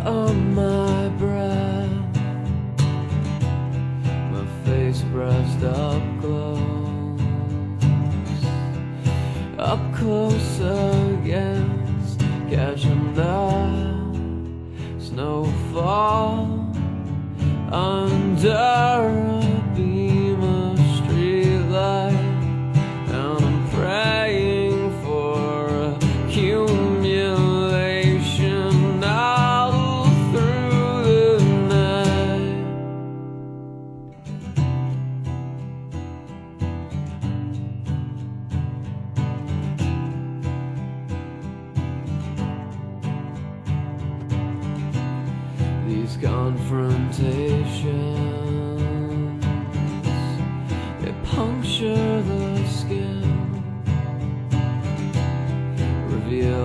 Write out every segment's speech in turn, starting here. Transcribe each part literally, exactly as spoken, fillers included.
on my breath, my face pressed up close, up close against catching the snowfall under a beam of streetlight, and I'm praying for accumulation all through the night. These confrontations, they puncture the skin, reveal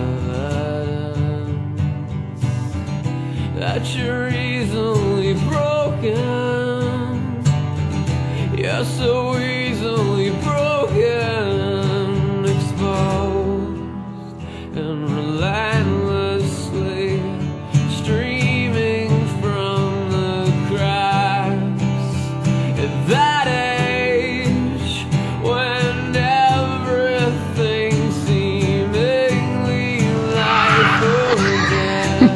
evidence that you're easily broken. You're so easily broken, exposed and relentlessly streaming from the cracks. At that age, when everything seemingly life again,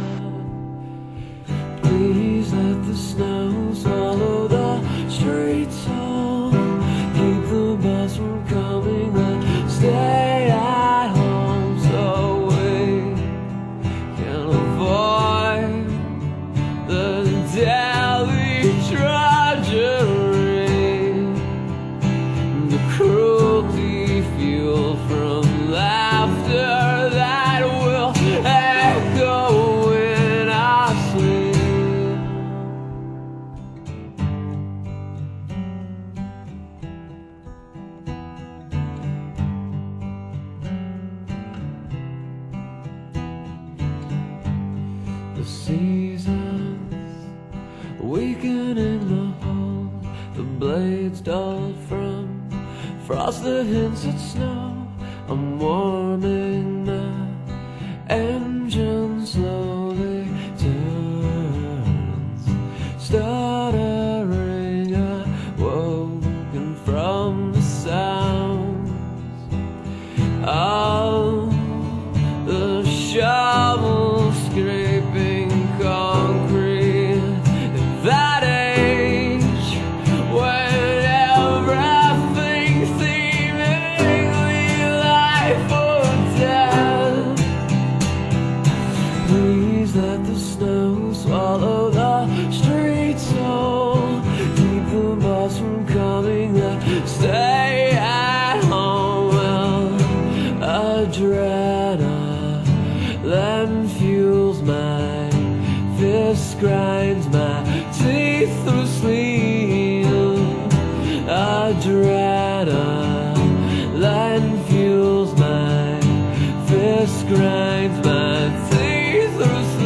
please let the snow swallow the streets whole. Keep the bus from coming, let stay at home so we can avoid the daily drudgery, the cruelty fuel from laughter that will echo in our sleep. The seasons weakening the hold, the blades dulled from frost, the hints at snow. I'm warming the engine slowly turns, stuttering, awoken from the sounds of the shovel scraping concrete. At that age, when everything seemingly life or death, please let the snow swallow the streets whole. Keep the bus from coming, let stay at home. Well, a adrenaline fuels my fist, grinds my teeth through sleep. Adrenaline fuels my fist, grinds my teeth through sleep.